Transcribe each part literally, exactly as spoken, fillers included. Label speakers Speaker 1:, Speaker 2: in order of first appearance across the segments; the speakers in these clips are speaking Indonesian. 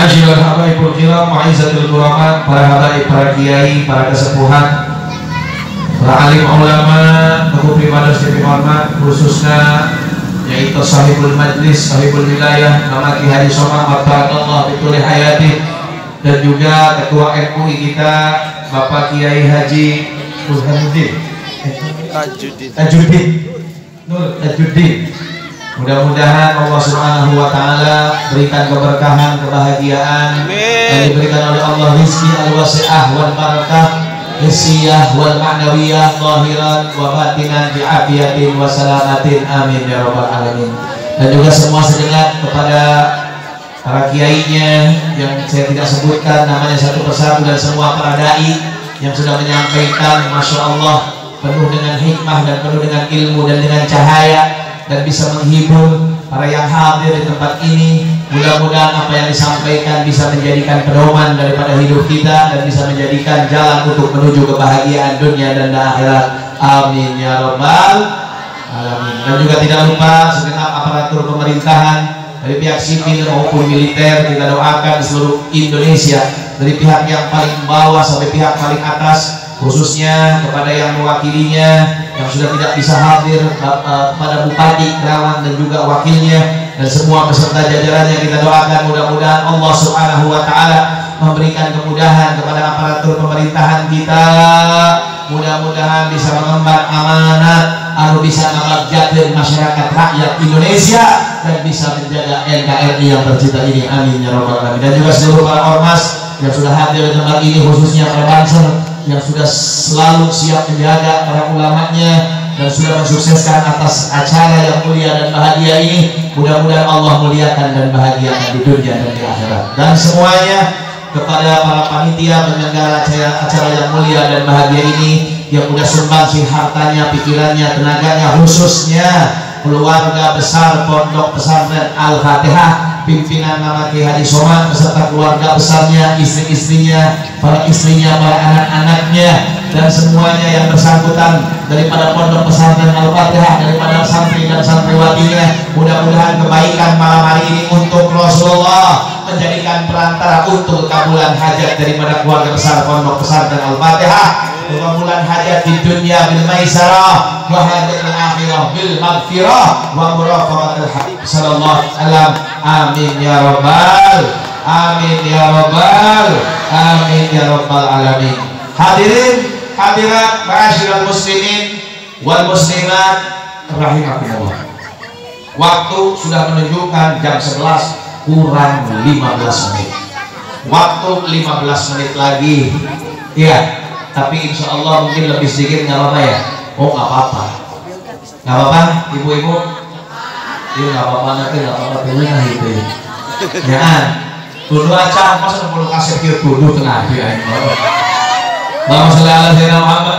Speaker 1: Ma'asyiral habaibul kiram, ma'izzatul kurama, para habaib, para kiai, para kesepuhan, para alim ulama, tokoh primados yang dihormat, khususnya yaitu sahibul majlis, sahibul wilayah, nama Ki Haji Somang Batallah Betul Hayati, dan juga ketua M U I kita Bapak Kiai Haji Burhanuddin Tajuddin Tajuddin Nur Tajuddin. Mudah-mudahan Allah Subhanahu wa Ta'ala berikan keberkahan, kebahagiaan, dan diberikan oleh Allah rizki al-wasi'ah wal barakah, hissiyah wal ma'nawiyah, zahiran wa batinan, bi'afiyatin wa salamatin, amin ya rabbal alamin. Dan juga semua segenap kepada para kiainya yang saya tidak sebutkan namanya satu persatu, dan semua para dai yang sudah menyampaikan, masya Allah, penuh dengan hikmah dan penuh dengan ilmu dan dengan cahaya, dan bisa menghibur para yang hadir di tempat ini. Mudah-mudahan apa yang disampaikan bisa menjadikan pedoman daripada hidup kita dan bisa menjadikan jalan untuk menuju kebahagiaan dunia dan akhirat, amin ya rabbal alamin. Dan juga tidak lupa segenap aparatur pemerintahan dari pihak sipil maupun militer, kita doakan di seluruh Indonesia, dari pihak yang paling bawah sampai pihak paling atas, khususnya kepada yang mewakilinya yang sudah tidak bisa hadir, kepada Bupati Kerawang dan juga wakilnya dan semua peserta jajarannya, kita doakan mudah-mudahan Allah Subhanahu wa Ta'ala memberikan kemudahan kepada aparatur pemerintahan kita, mudah-mudahan bisa mengemban amanat, lalu bisa mengabdi masyarakat rakyat Indonesia dan bisa menjaga N K R I yang tercinta ini, amin ya rabbal alamin. Dan juga seluruh para ormas yang sudah hadir di tempat ini, khususnya para Banser yang sudah selalu siap menjaga para ulamanya dan sudah mensukseskan atas acara yang mulia dan bahagia ini. Mudah-mudahan Allah muliakan dan bahagiakan di dunia dan di akhirat. Dan semuanya kepada para panitia penyelenggara acara, acara yang mulia dan bahagia ini yang sudah sumbangsi hartanya, pikirannya, tenaganya, khususnya keluarga besar Pondok Pesantren Al-Fatihah, pimpinan nama Ki Haji Somang beserta keluarga besarnya, istri-istrinya, para istrinya, para anak-anaknya, dan semuanya yang bersangkutan daripada Pondok Pesantren Al-Fatihah, daripada santri dan santriwatinya. Mudah-mudahan kebaikan malam hari ini untuk Rasulullah menjadikan perantara untuk kekabulan hajat daripada keluarga besar Pondok Pesantren Al-Fatihah, kekabulan hajat di dunia bil maisarah wa hajat al-akhirah bil maghfirah wa muraqabatul habib sallallahu alaihi wasallam, amin ya rabbal amin ya rabbal amin ya rabbal alamin. Hadirin hadirat ma'asyiral muslimin wal muslimat rahimakumullah. Waktu sudah menunjukkan jam sebelas kurang lima belas menit. Waktu lima belas menit lagi. Iya, tapi insya Allah mungkin lebih sedikit, nggak apa-apa ya? Oh nggak apa-apa, nggak apa-apa ibu-ibu. Iya nggak apa-apa, nanti nggak apa-apa dulu nah itu. Jangan dulu aja, masa perlu kasih kira dulu tengah dia. Allahumma sholli ala sayyidina Muhammad.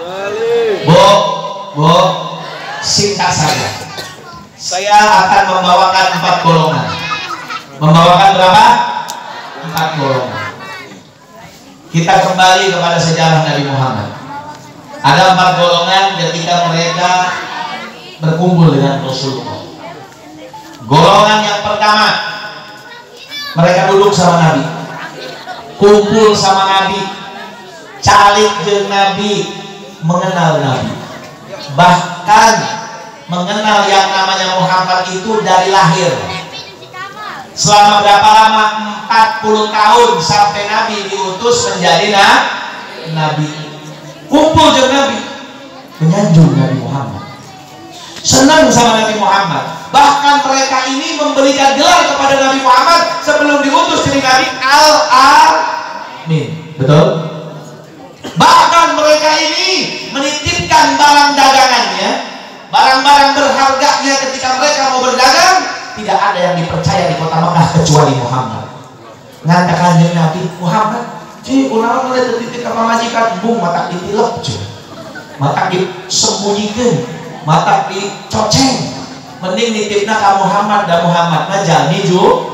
Speaker 1: Bu, bu, singkat saja. Saya akan membawakan empat golongan. Membawakan berapa? Empat golongan. Kita kembali kepada sejarah Nabi Muhammad. Ada empat golongan ketika mereka berkumpul dengan Rasulullah. Golongan yang pertama, mereka duduk sama Nabi, kumpul sama Nabi, calik jeung Nabi, mengenal Nabi, bahkan mengenal yang namanya Muhammad itu dari lahir. Selama berapa lama? empat puluh tahun sampai Nabi diutus menjadi nah, Nabi. Kumpul dengan Nabi, menyanjung Nabi Muhammad, senang sama Nabi Muhammad. Bahkan mereka ini memberikan gelar kepada Nabi Muhammad sebelum diutus jadi Nabi, Al-Amin. Betul? Bahkan mereka ini menitipkan barang dagangannya, barang-barang berharganya ketika mereka mau berdagang. Tidak ada yang dipercaya di kota Mekah kecuali Muhammad. Ngatakan Nabi Muhammad, "Ci, ulah mulai tertitip ka majikan, bung mata ditilep, ci. Mata disembunyikan, mata dicoceng. Mending nitipna ka Muhammad dan Muhammad mah jalmi ju."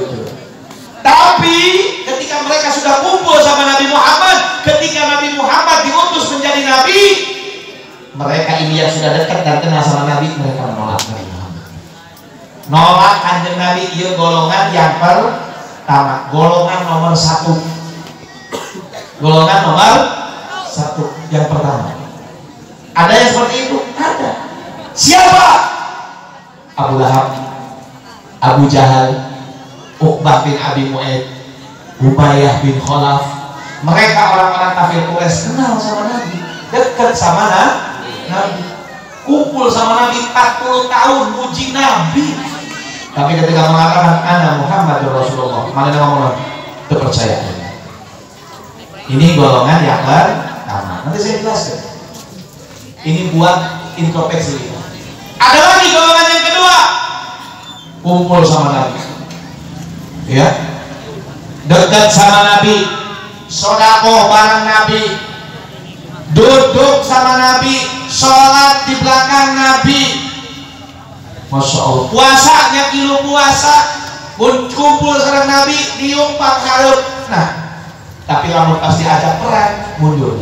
Speaker 1: Tapi ketika mereka sudah kumpul sama Nabi Muhammad, ketika Nabi Muhammad diutus menjadi nabi, mereka ini yang sudah dekat dan kenal sama Nabi, mereka menolak Nabi Muhammad. Nolak kanjeng Nabi, iya golongan yang per tamak, golongan nomor satu. Golongan nomor satu yang pertama. Ada yang seperti itu? Ada. Siapa? Abu Lahab, Abu Jahal, Uqbah bin Abi Mu'aid, Umayyah bin Khalaf. Mereka orang-orang kafir Quraisy kenal sama Nabi, dekat sama Nabi, kumpul sama Nabi empat puluh tahun, muji Nabi. Tapi ketika mengatakan ana Muhammadur Rasulullah, mana ngomong terpercaya. Ini golongan yang pertama. Nanti saya jelaskan. Ini buat introspeksi. Ada lagi golongan yang kedua, kumpul sama Nabi, ya, dekat sama Nabi, sodakoh bareng Nabi, duduk sama Nabi, sholat di belakang Nabi, masya Allah, puasanya kilo puasa, kumpul sama Nabi, diumpang harap. Nah, tapi kamu pasti ajak perang, mundur.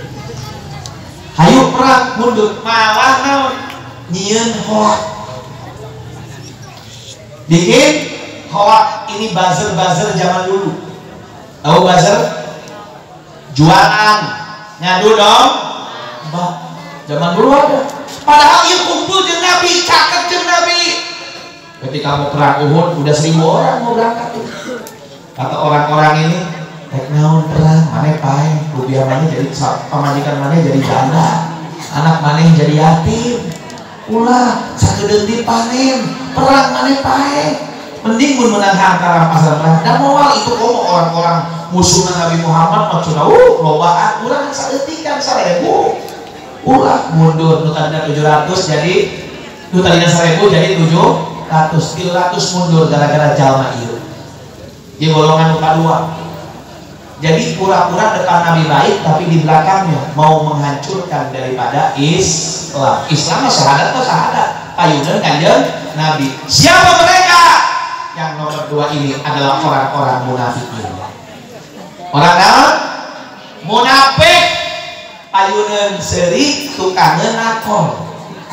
Speaker 1: Hayu perang, mundur, malah naon nyieun hoak, bikin hoak. Ini buzzer-buzzer zaman dulu. Tahu buzzer? Jualan, ngadu dong. Mbak, zaman dulu ada. Padahal ia kumpul jeung Nabi, caket jeung Nabi. Ketika mau perang Uhud, udah seribu orang mau berangkat. Kata orang-orang ini, rek naon perang, maneh pae, rupiah maneh jadi pamajikan maneh jadi janda, anak maneh jadi yatim. Ulah sakedeung dipanen, perang maneh pae. Mending mun menang antara pasar perang. Dan moal itu komo orang-orang musuh Nabi Muhammad maksudna uh lobaan urang saeutik kan seribu. Ulah mundur nu tadinya tujuh ratus jadi nu tadinya seribu jadi tujuh ratus, tiga ratus mundur gara-gara jalma ieu. Di golongan nu kadua. Jadi pura-pura depan Nabi baik tapi di belakangnya mau menghancurkan daripada Islam. Islam mah syahadat mah syahadat. Payunan kanjeng Nabi. Siapa mereka? Yang nomor dua ini adalah orang-orang munafik. Orang naon? Munafik. Payunan seri tukangan nakol.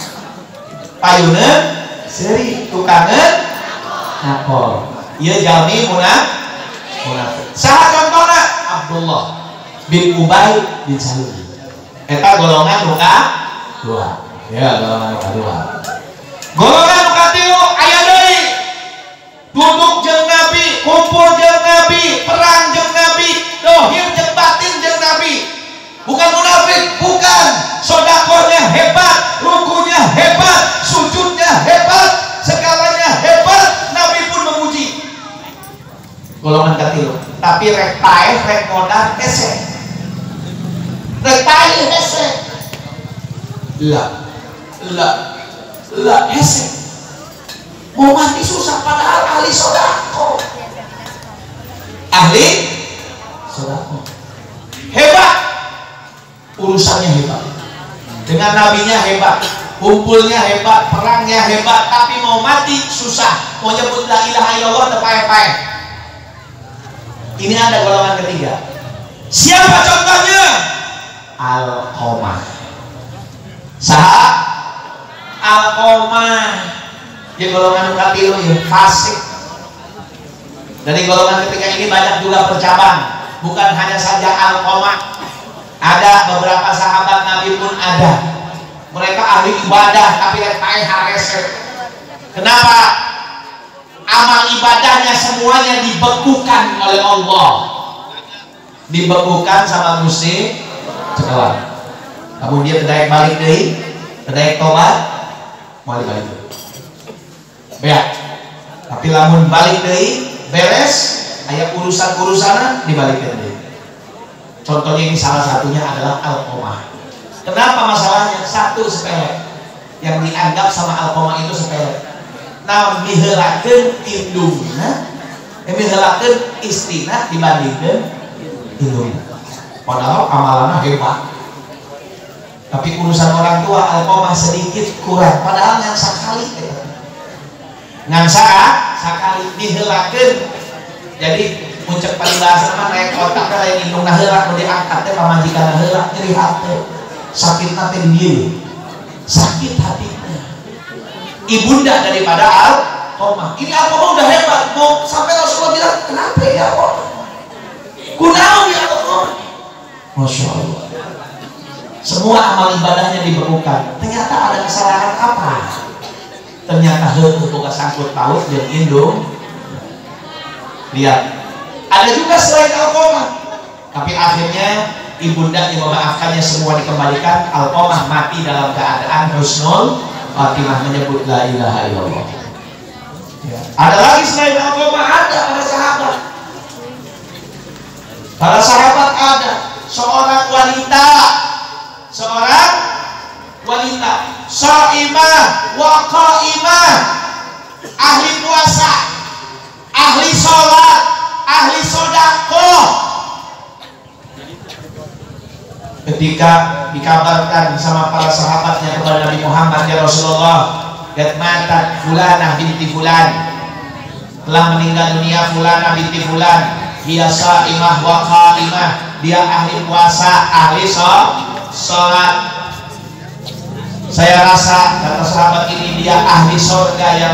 Speaker 1: Payunan seri tukangan nakol. Ieu jalmi munafik. Munafik. Saha contohna? Abdullah bin Ubay bin Salul. Eta golongan nu dua. Ya, golongan nu dua. Golongan nu katilu aya deui. Duduk jeung Nabi, kumpul jeung Nabi, perang jeung Nabi, dohir jeung batin jeung Nabi. Bukan munafik, bukan. Sedekahnya hebat, rukunya hebat, sujudnya hebat, segalanya hebat. Nabi pun memuji. Golongan katilu. Tapi rek paeh rek modal hese. Rek paeh hese. Lah, lah, lah hese. Mau mati susah padahal ahli sodako. Ahli sodako. Hebat. Urusannya hebat. Dengan nabinya hebat. Kumpulnya hebat, perangnya hebat, tapi mau mati susah. Mau nyebut la ilaha illallah teu paeh-paeh. Ini ada golongan ketiga. Siapa contohnya? Al-Qomah. Saha? Al-Qomah. Dia golongan katilu ya, fasik. Dari golongan ketiga ini banyak juga bercabang. Bukan hanya saja Al-Qomah. Ada beberapa sahabat Nabi pun ada. Mereka ahli ibadah tapi rek paeh harese. Kenapa? Amal ibadahnya semuanya dibekukan oleh Allah, dibekukan sama Gusti Cekawan. Namun dia tidak balik deui, tidak tobat, mau balik deui. Beak. Tapi lamun balik deui, beres, aya urusan-urusanna dibalikeun deui. Contohnya ini salah satunya adalah Al-Qomah. Kenapa masalahnya? Satu sepele, yang dianggap sama Al-Qomah itu sepele. Nah, mihelakeun indungna, mihelakeun istina dibandingkeun indungna. Padahal amalanna hebat. Tapi urusan orang tua Al-Qomah sedikit kurang. Padahal yang sakali teh. Ngan sakali mihelakeun. Jadi muncul peribahasa mah naik otak lain indungna heula nu diangkat teh pamajikanna heula nyeri hati. Sakitna teh di dieu. Sakit hati. Ibunda daripada Al Alqamah. Ini Alqamah udah hebat, mau sampai Rasulullah bilang, kenapa ya Alqamah? Kunaon ya Alqamah? Masya Allah. Semua amal ibadahnya dibekukan. Ternyata ada kesalahan apa? Ternyata heuh boga sangkut paut jeung indung. Lihat, ada juga selain Alqamah, tapi akhirnya ibunda memaafkannya, semua dikembalikan. Alqamah mati dalam keadaan husnul khatimah, menyebut la ilaha illallah. Ya. Ada lagi selain Alqamah, ada para sahabat. Para sahabat ada seorang wanita, seorang wanita shaimah wa qaimah, ahli puasa, ahli sholat, ahli sedekah. Ketika dikabarkan sama para sahabatnya kepada Nabi Muhammad, ya Rasulullah, qad matat fulanah binti fulan, telah meninggal dunia fulanah binti fulan, dia shaimah wa qaimah, dia ahli puasa, ahli sholat. Saya rasa, kata sahabat ini, dia ahli surga ya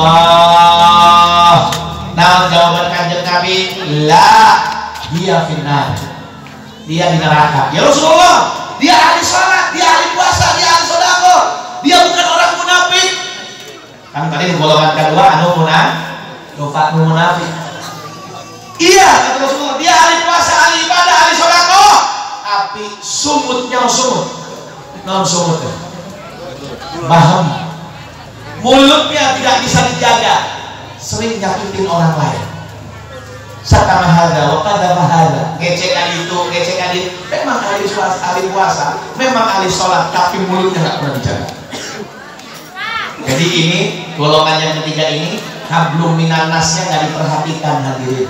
Speaker 1: Rasulullah. Nah, jawaban kanjeng Nabi, la, dia finnar, dia di neraka. Ya Rasulullah, dia ahli sholat, dia ahli puasa, dia ahli sedekah, dia bukan orang munafik. Kan tadi golongan kedua anu munafik, anu munafik. Iya, kata Rasulullah, dia ahli puasa, ahli ibadah, ahli sedekah, tapi sumutnya sumut, non sumutnya. Paham, mulutnya tidak bisa dijaga, sering nyakitin orang lain. Satama hadza wa qadama hadza, ngecekan itu, ngecekan itu. Memang ahli puasa, ahli puasa, memang ahli sholat, tapi mulutnya nggak pernah dijaga. Jadi ini golongan yang ketiga ini, hablum minan nasnya nggak diperhatikan hadirin.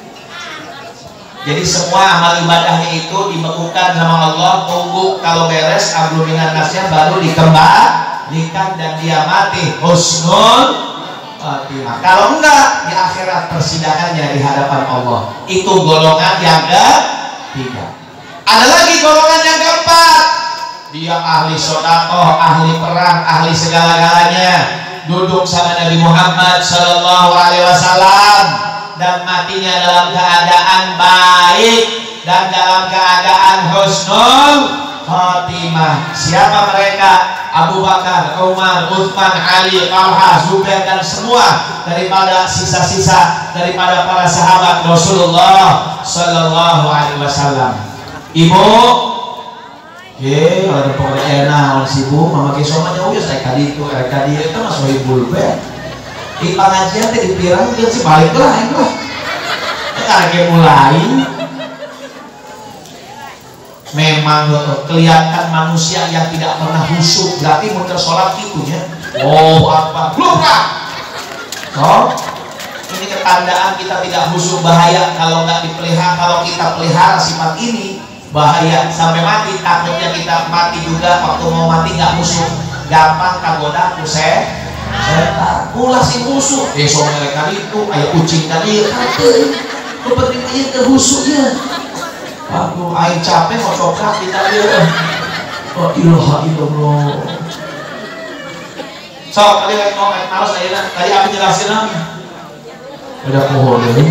Speaker 1: Jadi semua amal ibadahnya itu dibekukan sama Allah, tunggu kalau beres hablum minan nasnya baru dikembalikan dan dia mati husnul khatimah. Kalau enggak, di akhirat persidangannya di hadapan Allah. Itu golongan yang ketiga. Ada lagi golongan yang keempat, dia ahli sedekah, ahli perang, ahli segala-galanya, duduk sama Nabi Muhammad Sallallahu Alaihi Wasallam dan matinya dalam keadaan baik dan dalam keadaan husnul khatimah. Siapa mereka? Abu Bakar, Umar, Utsman, Ali, Talha, Zubair, dan semua daripada sisa-sisa daripada para sahabat Rasulullah Sallallahu Alaihi Wasallam. Ibu, ye, kalau pokoknya enak, orang sibuk, mama kisomanya udah saya kali itu, eh kali itu masuk ibu be. Di pengajian tadi pirang dia sih balik lah, itu lah. Karena mulai. Memang kelihatan manusia yang tidak pernah khusyuk, berarti muncul sholat itunya. Oh apa? Lupa. Oh, ini ketandaan kita tidak khusyuk, bahaya kalau nggak dipelihara. Kalau kita pelihara sifat ini bahaya sampai mati. Takutnya kita mati juga waktu mau mati nggak khusyuk, gampang kagoda kuset. Setan, ulah si khusyuk. Besok mereka itu ayah kucing tadi, kata kepentingannya kehusyuknya. Aku aing capek mau coklat di tadi. Oh ilaha illallah. So, tadi lagi mau main malas tadi tadi aku jelasin apa? Ada pohon ini.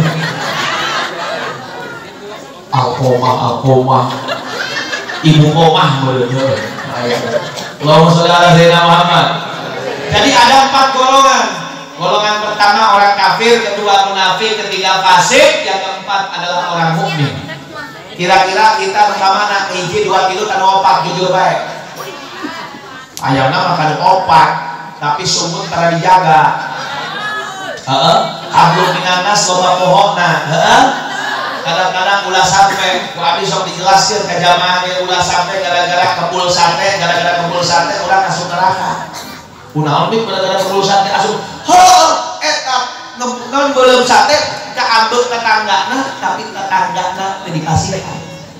Speaker 1: Alqamah, Alqamah. Ibu komah bener. Allahumma sholli ala sayyidina Muhammad. Jadi ada empat golongan. Golongan pertama orang kafir, kedua munafik, ketiga fasik, yang keempat adalah orang mukmin. Kira-kira kita mana hiji dua kilo kan opak jujur baik. Ayamnya makan opak, tapi sumut karena dijaga. Heeh, hablum minan nas loba pohonna. Heeh. Kadang-kadang ulah sampai, ku abdi sok dijelaskeun ka jamaah ge ulah sampai gara-gara kebul sate, gara-gara kebul sate urang asup neraka. Kunaon bik gara-gara kebul sate asup. Heuh, eta ngeun beuleum sate keambek tetanggana, tapi tetanggana dikasihkan.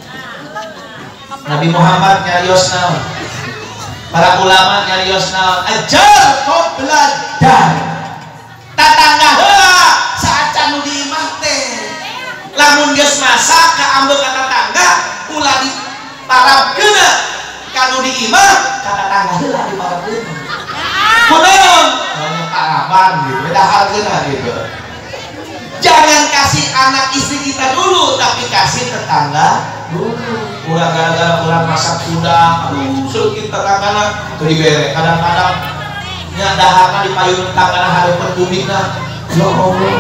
Speaker 1: Nabi Muhammad nyarios naon, para ulama nyarios naon, ajar qobla dar, tetangga heula saat canu di imah teh lamun geus masak keambek ka tetangga ulah diparabkeun kanu di imah ka tetangga heula diparabkeun. Kunaon? Anu parab sarapan gitu, daharkeun gitu. Jangan kasih anak istri kita dulu, tapi kasih tetangga dulu. Udah gara-gara urang masak udang, aduh seukit tetanggana teu dibere. Kadang-kadang nya daharna dipayun tetanggana hareupeun kubikna. Ya Allah.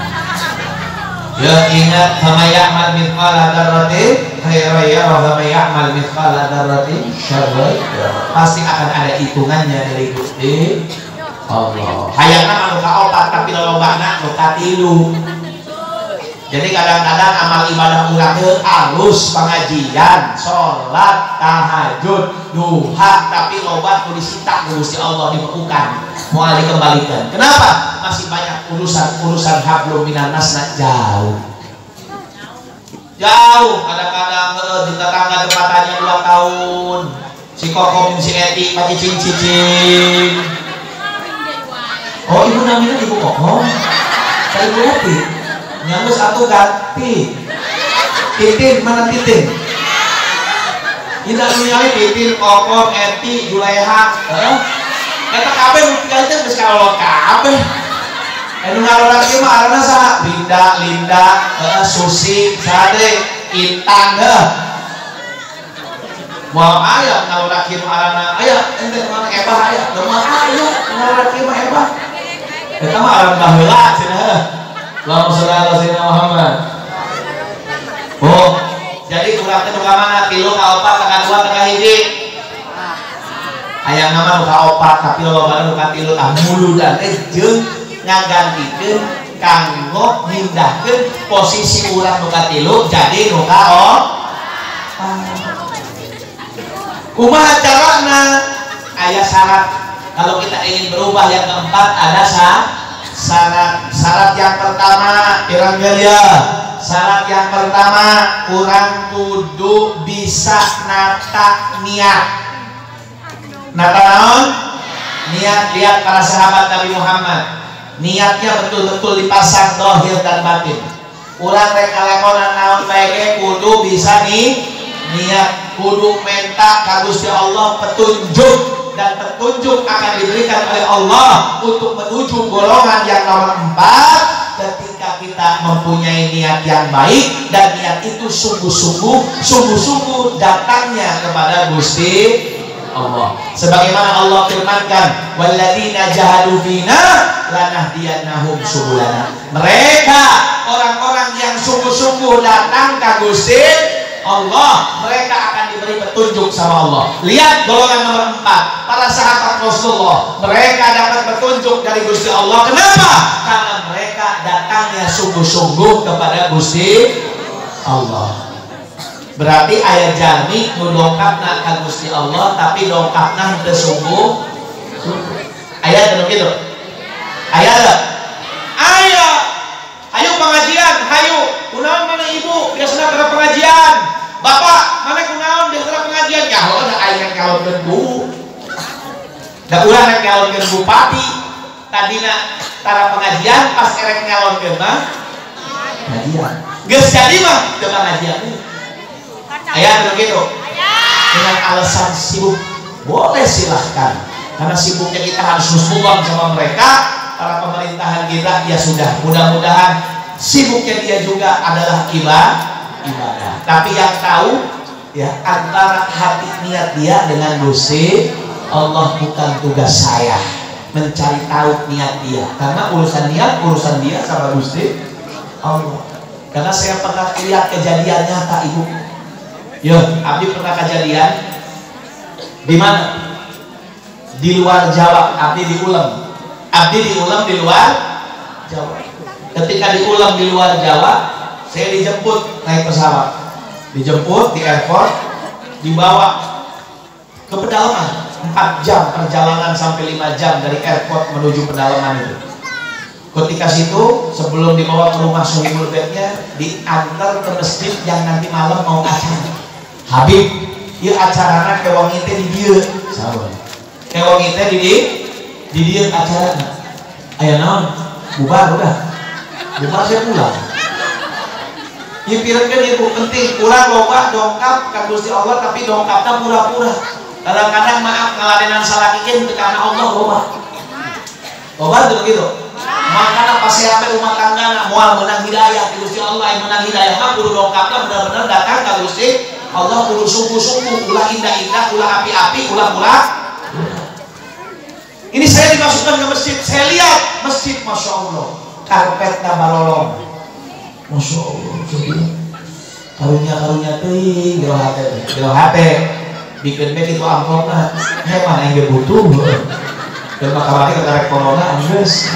Speaker 1: Ya ingat, sama ya'mal mithqala dzarratin khairan yarah wa may ya'mal mithqala dzarratin syarran yarah. Pasti akan ada hitungannya dari Gusti Allah. Hayangna mah nu kaopat tapi lolobana nu katilu. Jadi kadang-kadang amal ibadah urang teh alus pengajian, salat, tahajud, duha, tapi loba nu disita ku Gusti Allah dibekukan, moal dikembalikan. Kenapa? Masih banyak urusan-urusan hablum minan nas jauh. Jauh, kadang-kadang eh, di tetangga tempatannya dua tahun. Si Kokom, si Eti, Pak Cicing-cicing. Oh, ibu namanya ibu Kokom? Saya ibu Eti. Nyambus satu ganti. Titin, mana Titin? Tidak menyali Titin, Kokom, Eti, Juleha. Eh? Kata kabeh tinggal itu geus kalolot kabeh. Anu ngalolot ieu mah aranna saha? Linda, Linda, heeh, Susi, sade, Intan heuh. Moal aya ngalolot ieu mah aranna, aya ente mana ebah aya, teu mah aya ngalolot ieu mah ebah. Eta mah aran baheula cenah heuh. Allahumma shalli ala sayyidina Muhammad. Oh, jadi urang teh nu ka mana? Tilu ka opat ka kadua ka hiji. Aya nama nu ka opat tapi lolobana nu ka tilu tah muludan teh jeung ngagantikeun kanggo mindahkeun posisi urang nu ka tilu jadi nu ka opat. Kumaha carana? Aya syarat. Kalau kita ingin berubah yang keempat ada syarat. Syarat yang pertama, irang gelia. Syarat yang pertama, urang kudu bisa nata niat. Nata naon? Niat. Lihat para sahabat Nabi Muhammad, niatnya betul-betul dipasang dohir dan batin. Urang rek kalemonan naon bae kudu bisa nih niat, kudu minta ka Gusti Allah petunjuk, dan petunjuk akan diberikan oleh Allah untuk menuju golongan yang nomor empat ketika kita mempunyai niat yang baik dan niat itu sungguh-sungguh sungguh-sungguh datangnya kepada Gusti Allah. Sebagaimana Allah firmankan, walladzina jahadu fina lanahdiyannahum subulana. Mereka orang-orang yang sungguh-sungguh datang ke Gusti Allah, mereka akan diberi petunjuk sama Allah. Lihat golongan nomor empat, para sahabat Rasulullah, mereka dapat petunjuk dari Gusti Allah. Kenapa? Karena mereka datangnya sungguh-sungguh kepada Gusti Allah. Berarti ayat jami nu dongkapna ka Gusti Allah, tapi dongkapna teu sungguh. Ayat begitu. Ayat. Ayo, ayo pengajian, ayo. Kunaon mana ibu biasanya ke pengajian? Bapak, mana kunaon biasanya pengajian? Ya, lo ada ayat kalau bu. Da urang rek nyalonkeun bupati. Tadina tara pengajian pas erek nyalonkeun mah pengajian. Geus jadi mah teu pengajian. Ayat begitu. Dengan alasan sibuk, boleh silahkan. Karena sibuknya kita harus husnuzon sama mereka, para pemerintahan kita, ya sudah. Mudah-mudahan sibuknya dia juga adalah ibadah. Tapi yang tahu ya antara hati niat dia dengan Gusti Allah, bukan tugas saya mencari tahu niat dia. Karena urusan niat urusan dia sama Gusti Allah. Karena saya pernah lihat kejadian nyata ibu. Yo, abdi pernah kejadian di mana? Di luar Jawa. Abdi di Ulem. Abdi di Ulem di luar Jawa. Ketika di Ulem di luar Jawa, saya dijemput naik pesawat. Dijemput di airport, dibawa ke pedalaman. empat jam perjalanan sampai lima jam dari airport menuju pedalaman itu. Ketika situ sebelum dibawa ke rumah Sohibul Bednya, diantar ke masjid yang nanti malam mau acara. Habib, ieu acarana kewangi teh di dieu. Sabar. Kewangi teh di di dieu acarana. Aya naon? Bubar udah. Bubar saya pulang. Ieu pireunkeun ieu penting, urang loba dongkap ka Gusti Allah tapi dongkapna pura-pura. Kadang-kadang maaf ngaladenan salakikeun teu kana Allah loba. Obat tuh gitu. Makanya pas sampai rumah tangga moal menang hidayah di Gusti Allah, yang menang hidayah mah kudu dongkapna benar-benar datang ka Gusti Allah, kudu sungguh-sungguh, ulah indah-indah, ulah api-api, ulah ulah. Ini saya dimasukkan ke masjid, saya lihat masjid, masya Allah, karpetnya balolong, masya Allah, karunya-karunya tuh, gelo hati, gelo hati, bikin baik itu amplopnya, heman yang butuh, dan makamari ketarek corona, angus,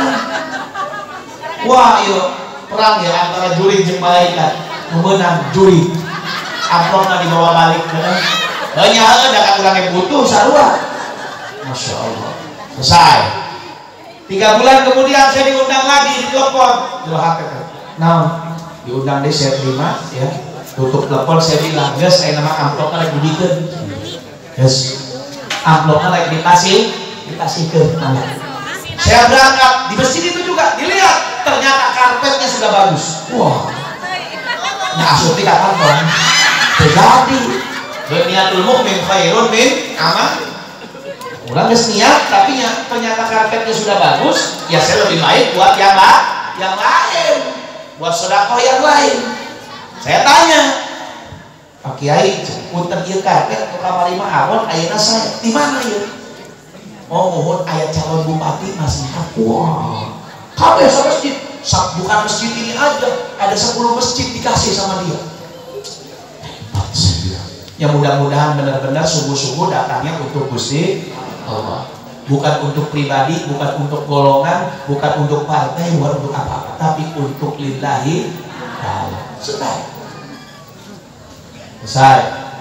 Speaker 1: wah iya, perang ya antara juri jeung malaikat, memenang juri, amplopnya dibawa balik, banyak ada kan orang yang butuh, sarua, masya Allah. Selesai. Tiga bulan kemudian saya diundang lagi di telepon. Jual H P kan. Nah, diundang di set lima ya. Tutup telepon saya bilang, "Guys, saya nama amplopnya lagi dibikeun." Guys, amplopnya lagi dikasih, dikasihkeun. Saya berangkat di masjid itu juga dilihat, ternyata karpetnya sudah bagus. Wah. Nah, asuti ka kantor. Terjadi. Niatul mukmin khairun min amal. Orang gak niat, tapi ya, ternyata karpetnya sudah bagus, ya saya lebih baik buat yang, la, yang lain, buat sedekah yang lain. Saya tanya, Pak Kiai, punten ieu karpet ke kamar lima awon, ayeuna saya di mana ya? Oh, mohon ayat calon bupati masih wah, kabeh sa masjid, bukan masjid ini aja, ada sepuluh masjid dikasih sama dia. Ya mudah-mudahan benar-benar sungguh-sungguh datangnya untuk Gusti Allah, bukan untuk pribadi, bukan untuk golongan, bukan untuk partai, bukan untuk apa-apa, tapi untuk lillahi ta'ala. Selesai. Selesai.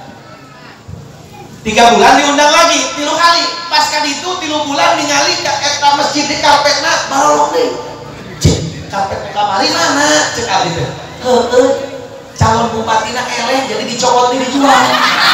Speaker 1: Tiga bulan diundang lagi, tilu kali. Pasca itu tilu bulan ningali ke eta masjid di karpetna balong deh. Cek, karpet kamari mana? Cek abdi teh. Heeh. Calon bupatina eleh jadi dicopot di dijual.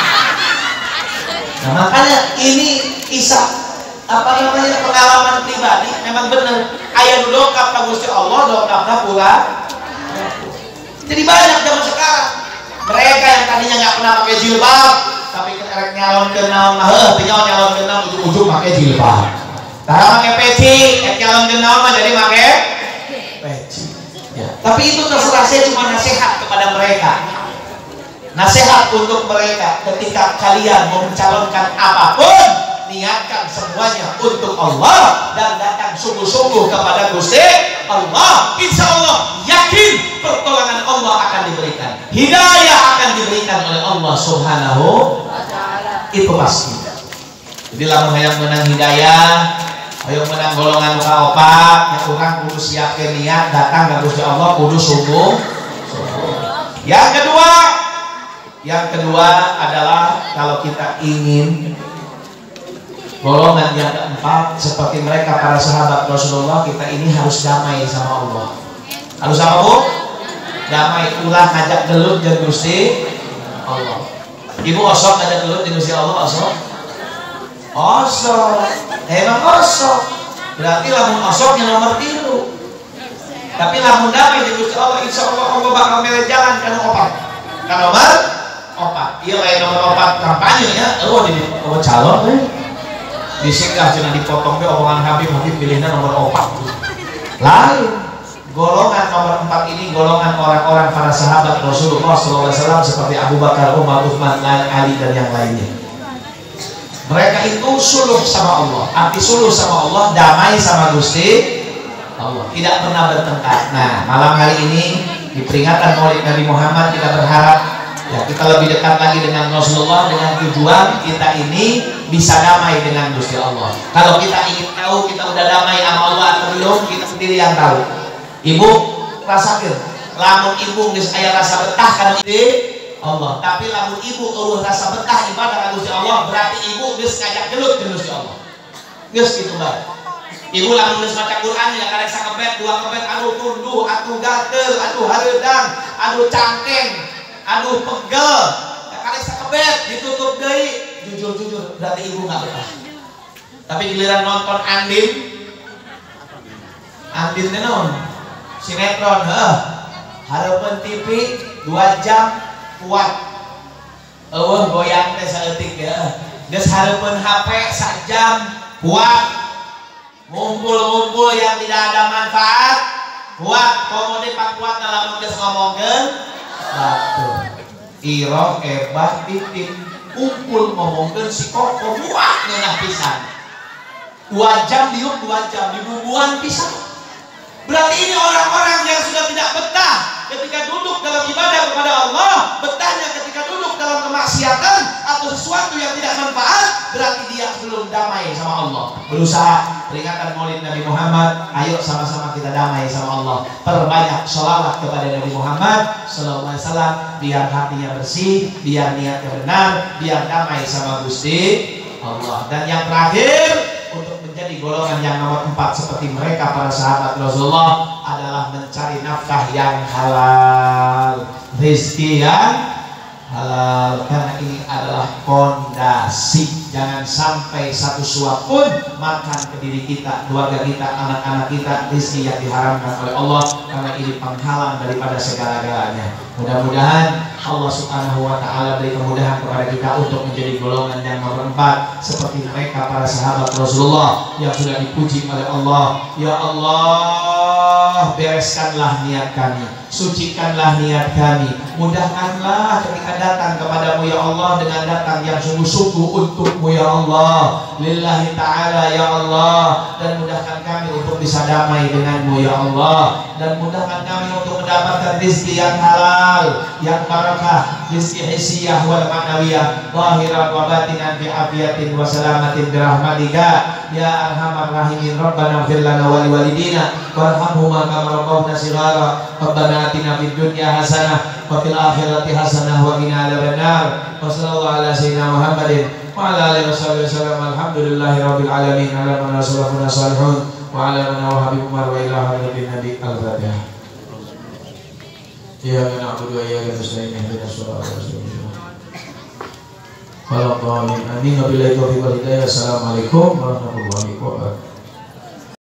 Speaker 1: Nah, makanya ini kisah apa namanya pengalaman pribadi memang benar. Aya nu dongkap ka Gusti Allah, dongkapna pula. Jadi banyak zaman sekarang mereka yang tadinya nggak pernah pakai jilbab, tapi kerek nyalon ke naon mah heuh, teu nyaon nyalon ke naon ujung-ujung pakai jilbab. Tara pakai peci, ek nyalon ke naon mah jadi pakai peci. Ya. Tapi itu terserah, saya cuma nasihat kepada mereka. Nasihat untuk mereka, ketika kalian mau mencalonkan apapun, niatkan semuanya untuk Allah dan datang sungguh-sungguh kepada Gusti Allah. Insya Allah yakin pertolongan Allah akan diberikan, hidayah akan diberikan oleh Allah Subhanahu wa Ta'ala. Itu pasti. Jadi lamun hayang menang hidayah, hayang menang golongan kaopat, yang orang kudu siapkeun niat datang ke Gusti Allah kudu sungguh. Yang kedua, Yang kedua adalah kalau kita ingin golongan yang keempat seperti mereka para sahabat Rasulullah, kita ini harus damai sama Allah. Harus apa Bu? Damai, ulah ngajak gelut jeung Gusti Allah. Ibu osok ngajak gelut jeung Gusti Allah osok? Osok. Emang osok. Berarti lamun osoknya nomor tilu. Tapi lamun damai jeung Gusti Allah, insya Allah Allah bakal milih jalan kana opat. Kana nomor opat. Iya lain nomor opat kampanye ya. Oh jadi oh calon eh. Disinggah cenah dipotong teh omongan Habib, Habib pilihnya nomor opat. Lain golongan nomor empat ini golongan orang-orang para sahabat Rasulullah shallallahu alaihi wasallam seperti Abu Bakar, Umar, Utsman, Ali dan yang lainnya. Mereka itu suluh sama Allah. Arti suluh sama Allah, damai sama Gusti Allah, tidak pernah bertengkar. Nah, malam hari ini di peringatan Maulid Nabi Muhammad kita berharap ya kita lebih dekat lagi dengan Rasulullah, dengan tujuan kita ini bisa damai dengan Gusti Allah. Kalau kita ingin tahu kita udah damai sama Allah atau belum, kita sendiri yang tahu. Ibu rasakan, lamun ibu geus aya rasa betah kana ide Allah, tapi lamun ibu eueuh rasa betah ibadah ka Gusti Allah, berarti ibu geus ngajak gelut ke Gusti Allah. Geus kitu bae. Ibu lamun geus maca Quran ya karek sakebet, dua kebet, aduh tunduh, atuh gatel, aduh hareudang, aduh cangkeng, aduh pegel, karek sakebet ditutup deui. Jujur-jujur berarti ibu nggak betah. Tapi giliran nonton Andin, Andin teh naon? Sinetron, heh. Hareupeun T V dua jam kuat. Eueuh goyang teh saeutik ya. Geus hareupeun H P sak jam kuat.
Speaker 2: ngumpul-ngumpul yang tidak ada manfaat. Kuat komode pak kuat dalam geus ngomongkeun batur. Irong ebah titip kumpul ngomongkeun si koko muak ngeunah pisan. Dua jam diuk dua jam dibubuhan pisan. Berarti ini orang-orang yang sudah tidak betah ketika duduk dalam ibadah kepada Allah, betahnya ketika duduk dalam kemaksiatan atau sesuatu yang tidak manfaat, berarti dia belum damai sama Allah. Berusaha peringatan Maulid Nabi Muhammad, ayo sama-sama kita damai sama Allah. Perbanyak sholawat kepada Nabi Muhammad Sallallahu Alaihi Wasallam, biar hatinya bersih, biar niatnya benar, biar damai sama Gusti Allah. Dan yang terakhir, untuk menjadi golongan yang nomor empat seperti mereka para sahabat Rasulullah adalah mencari nafkah yang halal, rezeki yang halal, karena ini adalah fondasi. Jangan sampai satu suap pun makan ke diri kita, keluarga kita, anak-anak kita rezeki yang diharamkan oleh Allah, karena ini penghalang daripada segala-galanya. Mudah-mudahan Allah Subhanahu wa Ta'ala beri kemudahan kepada kita untuk menjadi golongan yang nomor empat seperti mereka para sahabat Rasulullah yang sudah dipuji oleh Allah. Ya Allah, bereskanlah niat kami, sucikanlah niat kami, mudahkanlah ketika datang kepadamu ya Allah dengan datang yang sungguh-sungguh untukmu ya Allah, lillahi ta'ala ya Allah. Dan mudahkan kami untuk bisa damai denganmu ya Allah, dan mudahkan kami untuk mendapatkan rezeki yang halal, yang barakah, rezeki hissiyah wal ma'nawiyah, zahiran wa batinan bi afiyatin wa salamatin bi rahmatika ya arhamar rahimin. Rabbana ighfir lana wa liwalidina warhamhuma kama rabbawna shighara. Rabbana atina fid dunya hasanah wa fil akhirati hasanah wa qina adzabannar. Wa sallallahu ala sayyidina Muhammadin wa ala alihi wasallam. Alhamdulillahi rabbil alamin. Ala man salafuna salihun wa ala man wa habib umar wa ila hadin nabi. Al-Fatihah. Ya na'budu wa iyyaka nasta'in ihdinas siratal mustaqim. Amin. Wabillahi taufiq wal hidayah. Assalamualaikum warahmatullahi wabarakatuh.